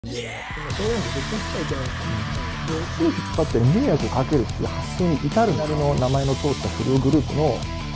そんな正面で絶対しちゃいけないんですよ。 すぐ引っ張って迷惑をかけるっていう発想に至るなりの名前の通った不良グループの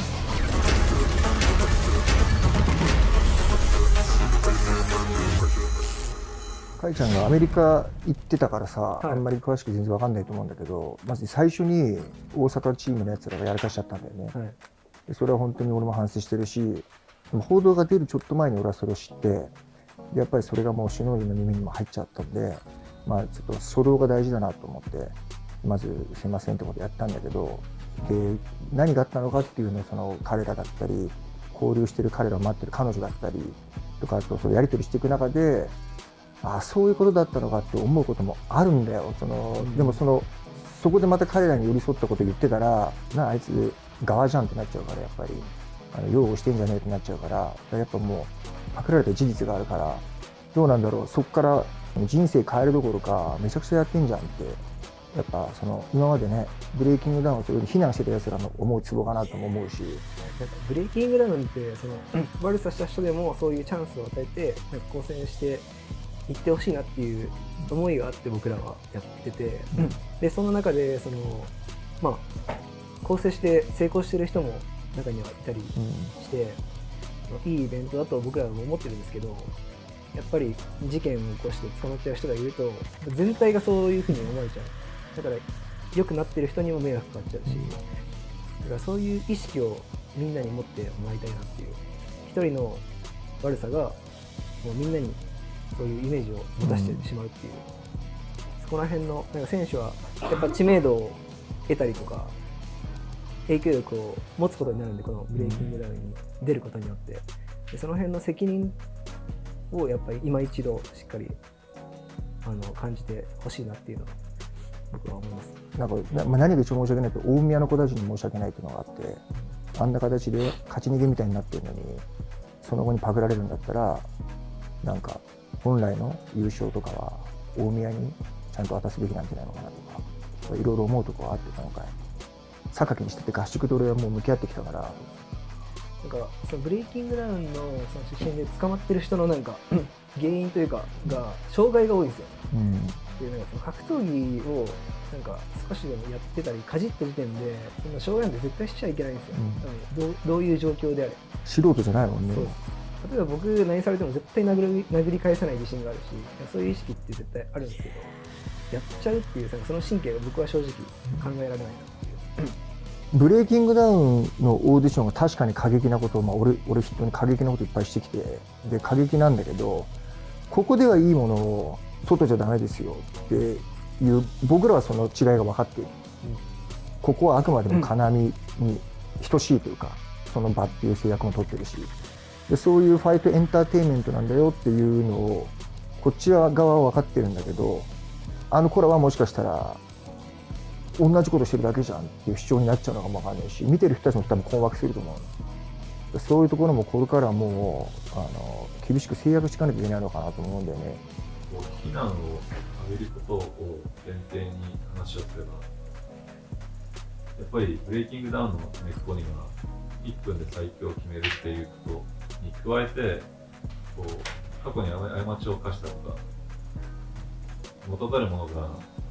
かいちゃんがアメリカ行ってたからさ、はい、あんまり詳しく全然わかんないと思うんだけど、まず最初に大阪チームのやつらがやらかしちゃったんだよね、はい、でそれは本当に俺も反省してるし、報道が出るちょっと前に俺はそれを知って、やっぱりそれがもう首脳陣の耳にも入っちゃったんで、まあちょっと初動が大事だなと思ってまずすいませんってことやったんだけど、で何があったのかっていうのをその彼らだったり交流してる彼らを待ってる彼女だったりとかとそれやり取りしていく中で、ああそういうことだったのかって思うこともあるんだよ。でもそこでまた彼らに寄り添ったことを言ってたら、あいつ側じゃんってなっちゃうから、やっぱり擁護してんじゃねえってなっちゃうから、やっぱもうパクられた事実があるから、どうなんだろう、そこから人生変えるどころかめちゃくちゃやってんじゃんって、やっぱ今までねブレイキングダウンをそれで非難してたやつらの思うツボかなとも思うし、 なんかブレイキングダウンって悪さした人でもそういうチャンスを与えて更生していってほしいなっていう思いがあって僕らはやってて、でその中でまあ更生して成功してる人も中にはいたりして、いいイベントだと僕らも思ってるんですけど、やっぱり事件を起こして捕まっちゃう人がいると全体がそういうふうに思われちゃう。だから良くなってる人にも迷惑かかっちゃうし、だからそういう意識をみんなに持ってもらいたいなっていう、一人の悪さがもうみんなにそういうイメージを持たせてしまうっていう、そこら辺のなんか選手はやっぱ知名度を得たりとか影響力を持つことになるんで、このブレイキングダウンに出ることによって、でその辺の責任をやっぱり今一度しっかり感じてほしいなっていうのは僕は思います。 なんか何が一番申し訳ないって、大宮の子たちに申し訳ないっていうのがあって、あんな形で勝ち逃げみたいになってるのにその後にパクられるんだったら、なんか本来の優勝とかは大宮にちゃんと渡すべきなんじゃないのかなとか、いろいろ思うところがあって、今回榊にしてて合宿と俺はもう向き合ってきたから。 なんかそのブレイキングダウンの出身で捕まってる人のなんか原因というかが障害が多いんですよ、でなんかその格闘技をなんか少しでもやってたりかじった時点でそんな障害なんて絶対しちゃいけないんですよ、どういう状況であれ素人じゃないもんね。 例えば僕何されても絶対殴り返さない自信があるし、そういう意識って絶対あるんですけど、やっちゃうっていうその神経が僕は正直考えられないなっていう。 ブレイキングダウンのオーディションが確かに過激なことを、俺人に過激なこといっぱいしてきて、で過激なんだけど、ここではいいものを外じゃダメですよっていう、僕らはその違いが分かっている、ここはあくまでも金網に等しいというか、その場っていう制約も取ってるし、でそういうファイトエンターテインメントなんだよっていうのをこっち側は分かってるんだけど、あの子らはもしかしたら同じことしてるだけじゃんっていう主張になっちゃうのかもわかんないし、見てる人たちも多分困惑すると思う。そういうところもこれからもう厳しく制約していかなきゃいけないのかなと思うんだよね。 非難を浴びることを前提に話をすれば、やっぱりブレイキングダウンの根っこには1分で最強を決めるっていうことに加えて、過去に過ちを犯したとか元たるものが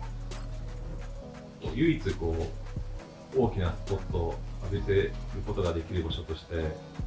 唯一大きなスポットを浴びていることができる場所として、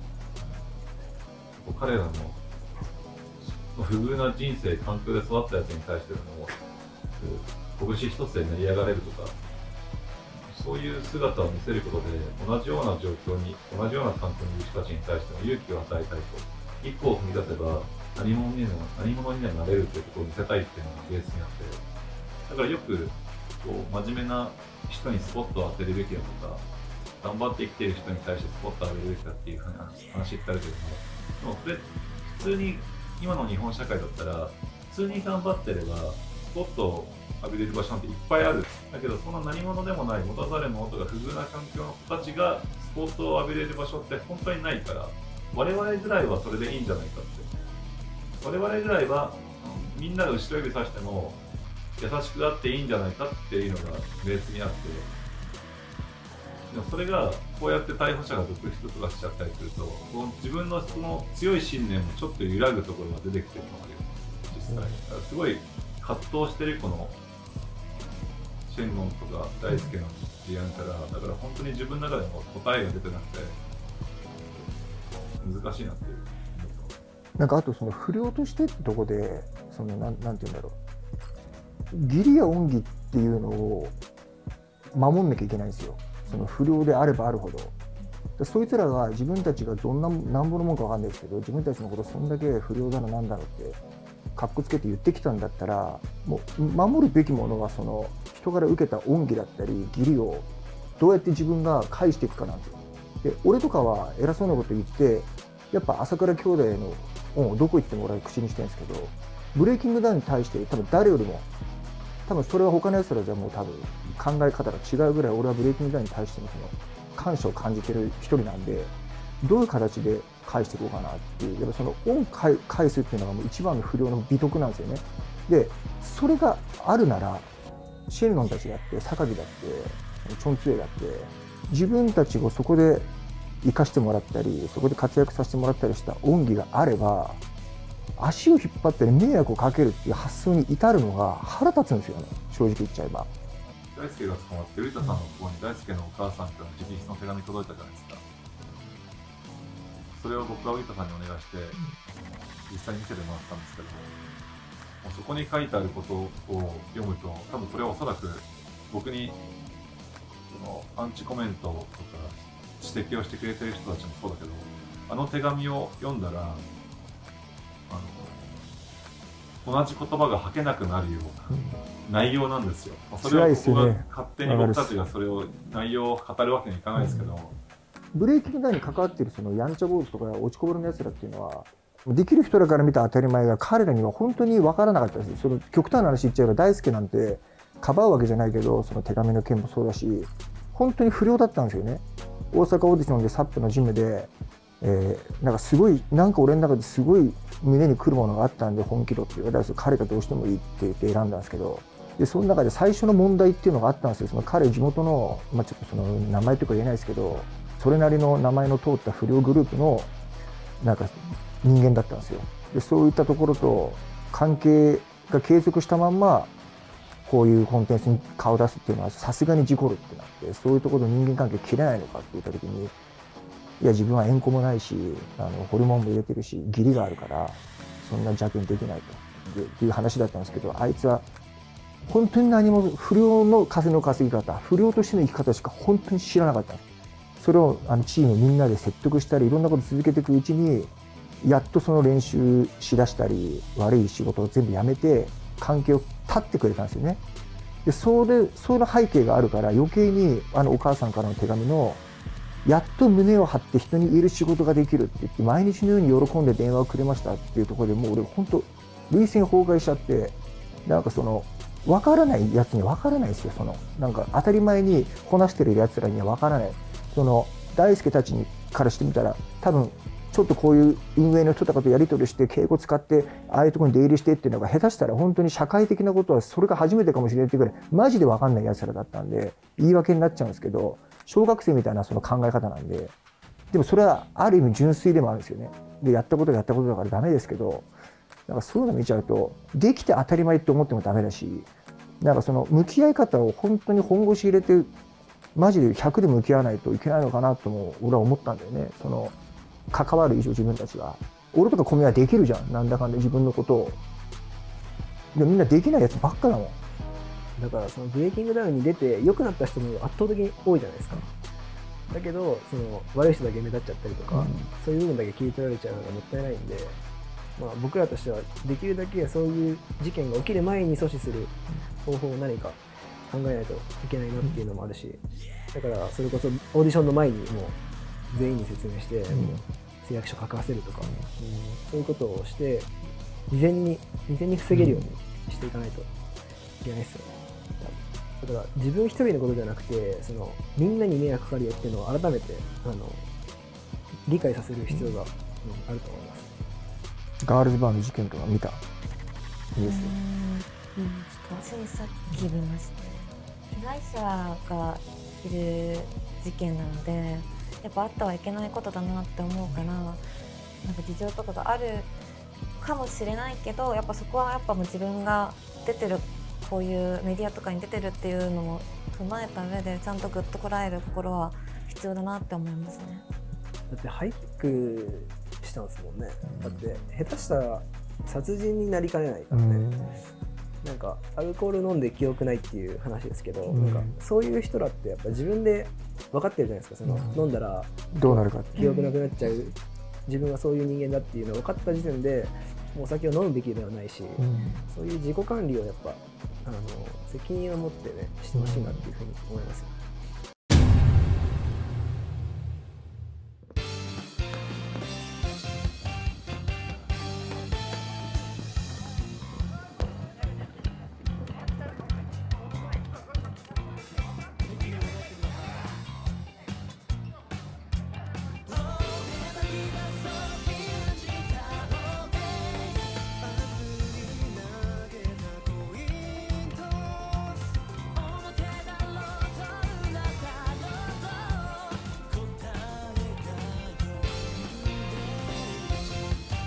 彼らの不遇な人生環境で育ったやつに対しても拳一つで成り上がれるとか、そういう姿を見せることで同じような状況に同じような環境にいる人たちに対しても勇気を与えたいと、一歩を踏み出せば何者にはなれるということを見せたいっていうのがベースにあって、だからよく真面目な人にスポットを当てるべきだとか、頑張って生きている人に対してスポットを当てるべきだっていう話ってあるけども、でもそれ普通に今の日本社会だったら普通に頑張ってればスポットを浴びれる場所なんていっぱいある。だけどそんな何者でもない持たざる者とか不遇な環境の子たちがスポットを浴びれる場所って本当にないから、我々ぐらいはそれでいいんじゃないかって、我々ぐらいはみんなが後ろ指さしても優しくあっていいんじゃないかっていうのがベースにあって、でもそれがこうやって逮捕者が続出とかしちゃったりすると、自分のその強い信念もちょっと揺らぐところが出てきてるわけです、実実際、すごい葛藤してるこのシェンロンとか大輔の事案から、だから本当に自分の中でも答えが出てなくて難しいなっていう。 なんかあとその不良としてってとこでそのなんて言うんだろう、義理や恩義っていうのを守んなきゃいけないんですよ。その不良であればあるほど。そいつらが自分たちがどんななんぼのもんかわかんないですけど、自分たちのことそんだけ不良だのなんだろうってかっこつけて言ってきたんだったら、もう守るべきものはその人から受けた恩義だったり義理をどうやって自分が返していくかなんですよ。で俺とかは偉そうなこと言ってやっぱ朝倉兄弟の恩をどこ行っても俺は口にしてるんですけど、ブレイキングダウンに対して多分誰よりも多分それは他のやつらじゃもう多分考え方が違うぐらい俺はブレイキングダウンに対してのその感謝を感じてる一人なんで、どういう形で返していこうかなっていう、やっぱその恩返すっていうのがもう一番の不良の美徳なんですよね。でそれがあるならシェンロンたちだって榊だってチョンツエだって自分たちをそこで生かしてもらったりそこで活躍させてもらったりした恩義があれば、足を引っ張って迷惑をかけるっていう発想に至るのが腹立つんですよね、正直言っちゃえば。 大輔が捕まってウリタさんのところに大輔のお母さんから直筆の手紙届いたじゃないですか。それを僕がウリタさんにお願いして実際に見せてもらったんですけども、もうそこに書いてあることを読むと多分これはおそらく僕にそのアンチコメントとか指摘をしてくれてる人たちもそうだけど、あの手紙を読んだら同じ言葉が吐けなくなるような内容なんですよ。それをここが勝手に僕たちがそれを内容を語るわけにいかないですけど、 ブレイキングダウンに関わっているそのやんちゃ坊主とか落ちこぼれのやつらっていうのはできる人らから見た当たり前が彼らには本当に分からなかったです。その極端な話言っちゃえば大輔なんてかばうわけじゃないけど、その手紙の件もそうだし本当に不良だったんですよね。大阪オーディションでサップのジムでなんかすごいなんか俺の中ですごい胸にくるものがあったんで本気度って言われたら彼がどうしてもいいって言って選んだんですけど、でその中で最初の問題っていうのがあったんですよ。その彼地元の、ちょっとその名前とか言えないですけどそれなりの名前の通った不良グループのなんか人間だったんですよ。でそういったところと関係が継続したまんまこういうコンテンツに顔を出すっていうのはさすがに事故るってなって、そういうところの人間関係切れないのかって言った時に、いや自分は縁故もないしホルモンも入れてるし義理があるからそんな邪険できないとっていう話だったんですけど、あいつは本当に何も不良の稼ぎ方不良としての生き方しか本当に知らなかったんです。それをチームみんなで説得したりいろんなこと続けていくうちにやっとその練習しだしたり悪い仕事を全部やめて関係を断ってくれたんですよね。でその背景があるから余計にお母さんからの手紙のやっと胸を張って人に言える仕事ができるって言って毎日のように喜んで電話をくれましたっていうところでもう俺本当涙腺崩壊しちゃって、なんかその分からないやつに分からないですよ。そのなんか当たり前にこなしてるやつらには分からない。その大輔たちからしてみたら多分ちょっとこういう運営の人とかとやり取りして敬語使ってああいうところに出入りしてっていうのが下手したら本当に社会的なことはそれが初めてかもしれないっていうぐらいマジで分かんないやつらだったんで言い訳になっちゃうんですけど、小学生みたいなその考え方なんで、でもそれはある意味純粋でもあるんですよね。でやったことだからダメですけど、なんかそういうの見ちゃうとできて当たり前って思ってもダメだし、なんかその向き合い方を本当に本腰入れてマジで100で向き合わないといけないのかなとも俺は思ったんだよね。その関わる以上自分たちは俺とか小宮はできるじゃん、なんだかんだ自分のことを。でみんなできないやつばっかだもん。 だからそのブレイキングダウンに出て良くなった人も圧倒的に多いじゃないですか。だけどその悪い人だけ目立っちゃったりとか、そういう部分だけ切り取られちゃうのがもったいないんで、僕らとしてはできるだけそういう事件が起きる前に阻止する方法を何か考えないといけないなっていうのもあるし、だからそれこそオーディションの前にもう全員に説明して、誓約書書かせるとか、そういうことをして未然に防げるようにしていかないといけないですよね。だから自分一人のことじゃなくてそのみんなに迷惑かかるよっていうのを改めて理解させる必要が、あると思います。 ガールズバーの事件とか見た？いいですよ。 ついさっき見ました。被害者がいる事件なのでやっぱあってはいけないことだなって思うから、なんか事情とかがあるかもしれないけど、やっぱそこはやっぱもう自分が出てるこういうメディアとかに出てるっていうのも踏まえた上でちゃんとグッとこらえる心は必要だなって思いますね。 だってハイキックしたんですもんね。だって下手したら殺人になりかねないからね。なんかアルコール飲んで記憶ないっていう話ですけど、なんかそういう人らってやっぱ自分で分かってるじゃないですか。その飲んだらどうなるか記憶なくなっちゃう、自分がそういう人間だっていうのを分かった時点でもうお酒を飲むべきではないし、そういう自己管理をやっぱ責任を持ってねしてほしいなっていうふうに思いますよ。